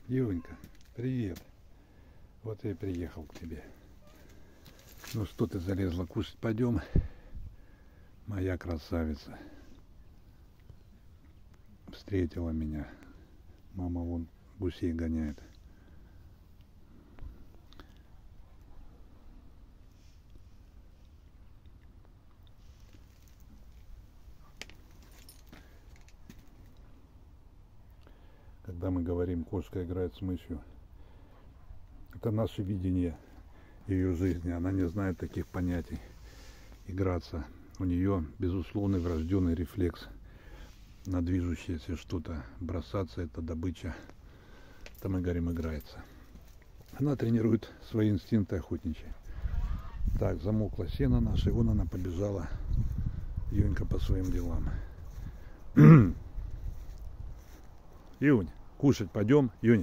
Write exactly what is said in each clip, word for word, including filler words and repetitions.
Юнька, привет. Вот я и приехал к тебе. Ну что ты залезла кушать? Пойдем, моя красавица. Встретила меня. Мама вон гусей гоняет. Когда мы говорим, кошка играет с мышью, это наше видение ее жизни. Она не знает таких понятий. Играться. У нее безусловный врожденный рефлекс на движущееся что-то. Бросаться — это добыча. Это мы говорим, играется. Она тренирует свои инстинкты охотничьи. Так, замокла сено наше, вон она побежала. Юнька по своим делам. Юнь, кушать пойдем, Юнь.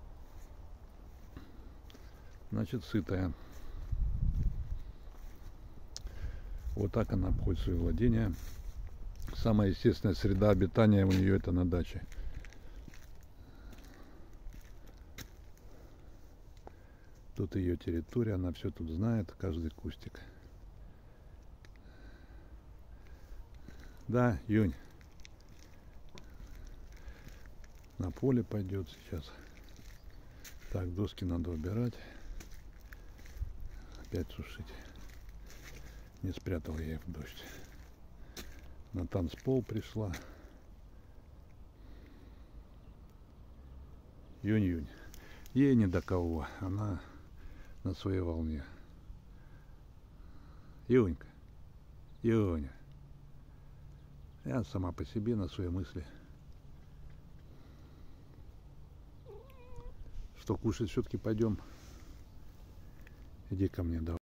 Значит, сытая. Вот так она обходит свои владения. Самая естественная среда обитания у нее — это на даче. Тут ее территория, она все тут знает, каждый кустик. Да, Юнь. На поле пойдет сейчас. Так, доски надо убирать. Опять сушить. Не спрятал я их в дождь. На танцпол пришла. Юнь-Юнь. Ей не до кого. Она на своей волне. Юнька. Юня. Я сама по себе на свои мысли. Что, кушать все-таки пойдем? Иди ко мне, давай.